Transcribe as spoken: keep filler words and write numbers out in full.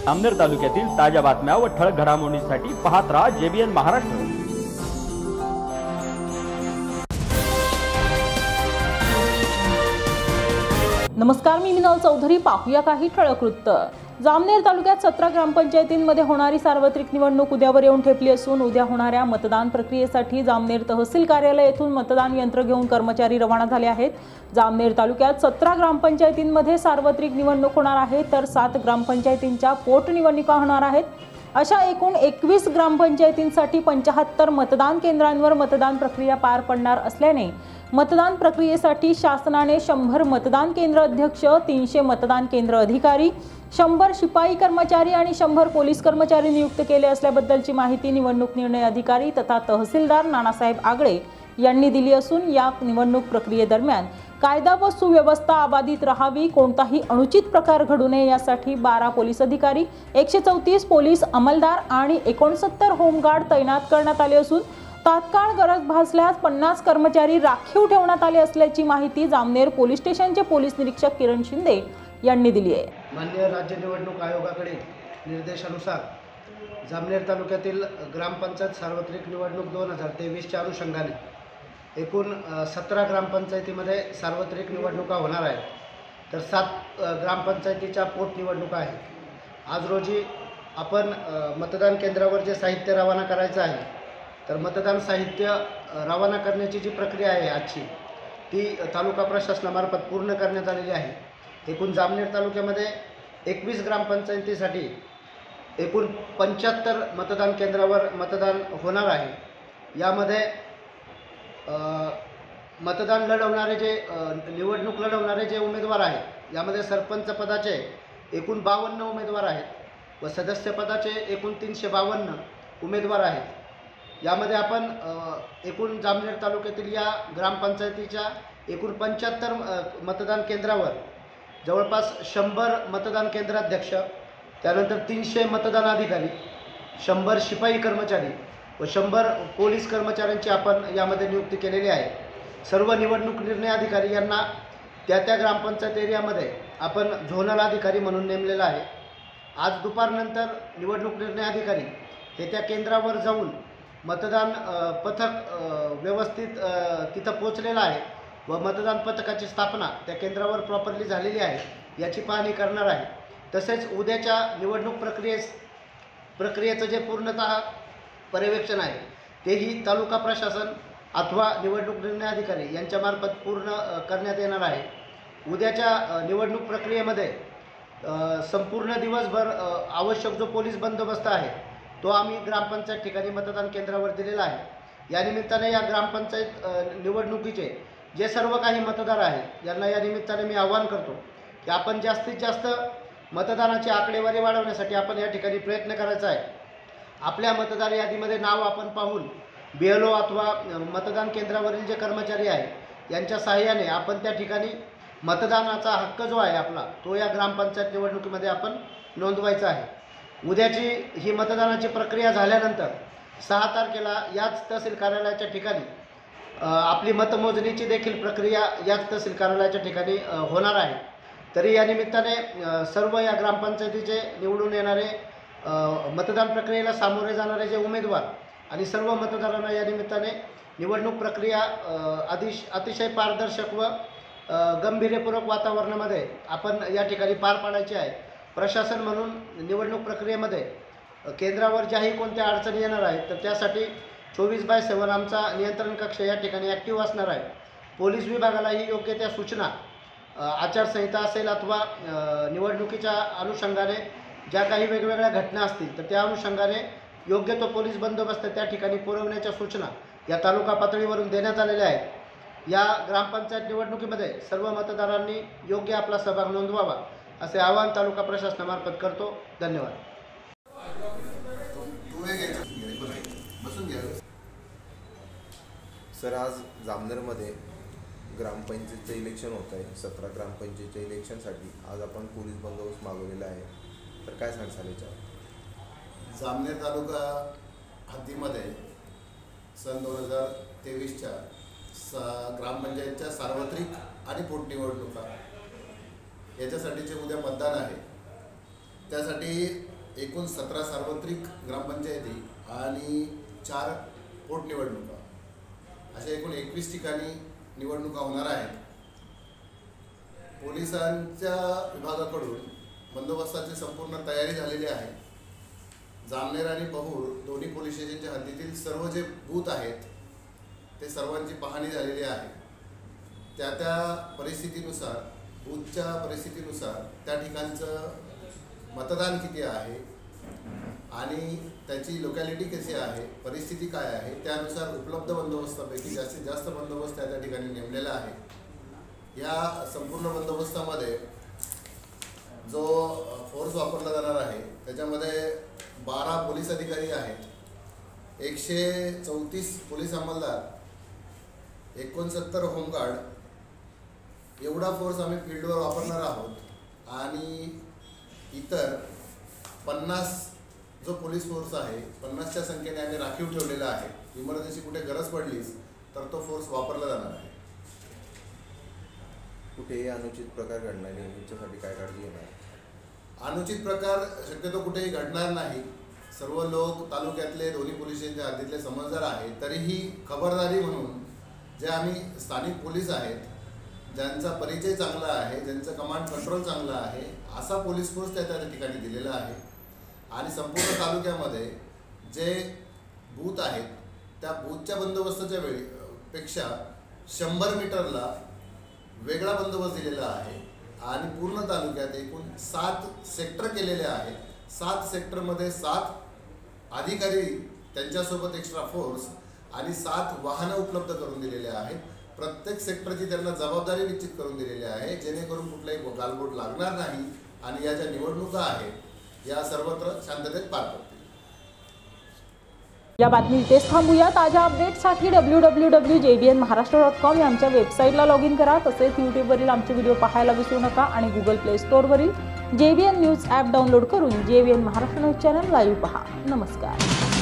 जामनेर तालुक्यातील ताज्या बातम्या व ठळक घडामोडींसाठी पाहत राहा जेबीएन महाराष्ट्र। नमस्कार, मी मिनल चौधरी। पाहूया काही ठळक वृत्त। जामनेर तालुक्यात सतरा ग्रामपंचायतींमध्ये होणारी सार्वत्रिक निवडणूक उद्यावर येऊन ठेपली असून उद्या होणाऱ्या मतदान प्रक्रियेसाठी जामनेर तहसील कार्यालय येथून मतदान यंत्र घेऊन कर्मचारी रवाना झाले आहेत। जामनेर तालुक्यात सतरा ग्रामपंचायतींमध्ये सार्वत्रिक निवडणूक होणार आहे, तर सात ग्रामपंचायतींच्या पोटनिवडणुका होणार आहेत। अशा एकूण एकवीस ग्रामपंचायतींसाठी पंचाहत्तर मतदान केंद्रांवर मतदान प्रक्रिया पार पडणार असल्याने मतदान प्रक्रियेसाठी शासनाने शंभर मतदान केंद्र अध्यक्ष, तीनशे मतदान केंद्र अधिकारी, शंभर शिपाई कर्मचारी आणि शंभर पोलीस कर्मचारी नियुक्त केले असल्याबद्दलची माहिती निवडणूक निर्णय अधिकारी तथा तहसीलदार नानासाहेब आगळे यांनी दिली असून या निवडणूक प्रक्रियेदरम्यान कायदा व सुव्यवस्था अबाधित राहावी, कोणताही अनुचित प्रकार घडू नये यासाठी बारा पोलीस अधिकारी, एकशे चौतीस पोलीस अंमलदार आणि एकोणसत्तर होमगार्ड तैनात करण्यात आले असून तात्काळ गरज भासल्यास पन्नास कर्मचारी राखीव ठेवण्यात आले असल्याची माहिती जामनेर पोलीस स्टेशनचे पोलीस निरीक्षक किरण शिंदे यांनी दिली आहे। माननीय राज्य निवडणूक आयोगाकडे निर्देशानुसार जामनेर तालुक्यातील ग्रामपंचायत सार्वत्रिक निवडणूक दोन हजार तेवीसच्या अनुषंगाने एकूण सतरा ग्रामपंचायतीमध्ये सार्वत्रिक निवडणुका होणार आहेत, तर सात ग्रामपंचायतीच्या पोटनिवडणुका आहेत। आज रोजी आपण मतदान केंद्रावर जे साहित्य रवाना करायचं आहे, तर मतदान साहित्य रवाना करण्याची जी प्रक्रिया आहे आजची, ती तालुका प्रशासनामार्फत पूर्ण करण्यात आलेली आहे। एकूण जामनेर तालुक्यामध्ये एकवीस ग्रामपंचायतीसाठी एकूण पंच्याहत्तर मतदान केंद्रावर मतदान होणार आहे। यामध्ये मतदान लढवणारे जे निवडणूक लढवणारे जे उमेदवार आहेत, यामध्ये सरपंच पदाचे एकूण बावन्न उमेदवार आहेत व सदस्य पदाचे एकूण तीनशे बावन्न उमेदवार आहेत। यामध्ये आपण एकूण जामनेर तालुक्यातील या ग्रामपंचायतीच्या एकूण पंच्याहत्तर मतदान केंद्रावर जवळपास शंभर मतदान केंद्राध्यक्ष, त्यानंतर तीनशे मतदान अधिकारी, शंभर शिपाई कर्मचारी व शंभर पोलीस कर्मचाऱ्यांची आपण यामध्ये नियुक्ती केलेली आहे। सर्व निवडणूक निर्णय अधिकारी यांना त्या त्या ग्रामपंचायत एरियामध्ये आपण झोनल अधिकारी म्हणून नेमलेला आहे। आज दुपारनंतर निवडणूक निर्णय अधिकारी हे त्या केंद्रावर जाऊन मतदान पथक व्यवस्थित तिथं पोचलेलं आहे व मतदान पथकाची स्थापना त्या केंद्रावर प्रॉपरली झालेली आहे याची पाहणी करणार आहे। तसेच उद्याच्या निवडणूक प्रक्रियेस प्रक्रियेचं जे पूर्णतः पर्यवेक्षण आहे तेही तालुका प्रशासन अथवा निवडणूक निर्णय अधिकारी यांच्यामार्फत पूर्ण करण्यात येणार आहे। उद्याच्या निवडणूक प्रक्रियेमध्ये संपूर्ण दिवसभर आवश्यक जो पोलीस बंदोबस्त आहे तो आम्ही ग्रामपंचायत ठिकाणी मतदान केंद्रावर दिलेला आहे। या निमित्ताने या ग्रामपंचायत निवडणुकीचे जे सर्व काही मतदार आहेत यांना या निमित्ताने मी आवाहन करतो की आपण जास्तीत जास्त मतदानाची आकडेवारी वाढवण्यासाठी आपण या ठिकाणी प्रयत्न करायचा आहे। आपल्या मतदार यादीमध्ये नाव आपण पाहून बी एल ओ अथवा मतदान केंद्रावरील जे कर्मचारी आहेत यांच्या सहाय्याने आपण त्या ठिकाणी मतदानाचा हक्क जो आहे आपला तो या ग्रामपंचायत निवडणुकीमध्ये आपण नोंदवायचा आहे। उद्याची ही मतदानाची प्रक्रिया झाल्यानंतर सहा तारखेला याच तहसील कार्यालयाच्या ठिकाणी आपली मतमोजणीची देखील प्रक्रिया याच तहसील कार्यालयाच्या ठिकाणी होणार आहे। तरी या निमित्ताने सर्व या ग्रामपंचायतीचे निवडून येणारे मतदान प्रक्रियेला सामोरे जाणारे जे उमेदवार आणि सर्व मतदारांना या निमित्ताने निवडणूक प्रक्रिया अतिश अतिशय पारदर्शक व गंभीरपूर्वक वातावरणामध्ये आपण या ठिकाणी पार पाडायची आहे। प्रशासन म्हणून निवडणूक प्रक्रियेमध्ये केंद्रावर ज्याही कोणत्या अडचणी येणार आहेत तर त्यासाठी चोवीस बाय सेवन आमचा नियंत्रण कक्ष या ठिकाणी ॲक्टिव्ह असणार आहे। पोलीस विभागालाही योग्य त्या सूचना आचारसंहिता असेल अथवा निवडणुकीच्या अनुषंगाने ज्या काही वेगवेगळ्या घटना असतील तर त्या अनुषंगाने योग्य तो पोलीस बंदोबस्त त्या ठिकाणी पुरवण्याच्या सूचना या तालुका पातळीवरून देण्यात आलेल्या आहेत। या ग्रामपंचायत निवडणुकीमध्ये सर्व मतदारांनी योग्य आपला सहभाग नोंदवावा असे आवाहन तालुका प्रशासनामार्फत करतो। धन्यवाद। सर, आज जामनेरमध्ये ग्रामपंचायतचं इलेक्शन होत आहे। सतरा ग्रामपंचायतच्या इलेक्शनसाठी आज आपण पोलीस बंदोबस्त मागवलेला आहे, तर काय सांगाल याच्यावर? जामनेर तालुका हद्दीमध्ये सन दोन हजार तेवीसच्या सा ग्रामपंचायतच्या सार्वत्रिक आणि पोटनिवडणुका याच्यासाठीचे उद्या मतदान आहे। त्यासाठी एकूण सतरा सार्वत्रिक ग्रामपंचायती आणि चार पोटनिवडणुका अशा एकूण एकवीस ठिकाणी निवडणुका होणार आहेत. पोलिसांच्या विभागाकडून बंदोबस्ताची संपूर्ण तयारी झालेली आहे. जामनेर आणि बहूर दोन्ही पोलीस स्टेशनच्या हद्दीतील सर्व जे बूथ आहेत ते सर्वांची पाहणी झालेली आहे. त्या त्या परिस्थितीनुसार, बूथच्या परिस्थितीनुसार त्या ठिकाणचं मतदान किती आहे आणि त्याची लोकॅलिटी कशी आहे, परिस्थिती काय आहे, त्यानुसार उपलब्ध बंदोबस्तापैकी जास्तीत जास्त बंदोबस्त त्या त्या ठिकाणी नेमलेला आहे. या संपूर्ण बंदोबस्तामध्ये जो फोर्स वापरला जाणार आहे त्याच्यामध्ये बारा पोलीस अधिकारी आहेत, एकशे चौतीस पोलीस अंमलदार, एकोणसत्तर होमगार्ड एवढा फोर्स आम्ही फील्डवर वापरणार आहोत आणि इतर पन्नास जो पोलीस फोर्स आहे पन्नासच्या संख्येने आम्ही राखीव ठेवलेला आहे. इमर्जन्सी कुठे गरज पडलीच तर तो फोर्स वापरला जाणार आहे. कुठेही अनुचित प्रकार घडणार नाही याच्यासाठी काय काळजी घेणार? अनुचित प्रकार शक्यतो कुठेही घडणार नाही. सर्व लोक तालुक्यातले दोन्ही पोलीस स्टेशनच्या हद्दीतले समजदार आहेत. तरीही खबरदारी म्हणून जे आम्ही स्थानिक पोलीस आहेत, ज्यांचा परिचय चांगला आहे, ज्यांचं कमांड कंट्रोल चांगलं आहे, असा पोलीस फोर्स त्या त्या ठिकाणी दिलेला आहे. आणि संपूर्ण तालुक्यामध्ये जे बूथ आहेत त्या बूथच्या बंदोबस्ताच्या वेळी पेक्षा शंभर मीटरला वेगळा बंदोबस्त दिलेला आहे. आणि पूर्ण तालुक्यात एकूण सात सेक्टर केलेले आहेत. सात सेक्टरमध्ये सात अधिकारी, त्यांच्यासोबत एक्स्ट्रा फोर्स आणि सात वाहनं उपलब्ध करून दिलेले आहेत. प्रत्येक सेक्टरची त्यांना जबाबदारी निश्चित करून दिलेली आहे, जेणेकरून कुठलाही गालबोट लागणार नाही आणि या ज्या निवडणुका आहेत या सर्वत्र शांततेत पार पडतील. या बातमी इथेच थांबूया. ताज्या अपडेट्ससाठी W W W J B N Maharashtra dot com या आमच्या वेबसाईटला लॉग इन करा. तसेच यूट्यूबवरील आमचे व्हिडिओ पाहायला विसरू नका आणि गुगल प्ले स्टोअरवरील J B N news app download करून J B N Maharashtra news channel live पहा. नमस्कार.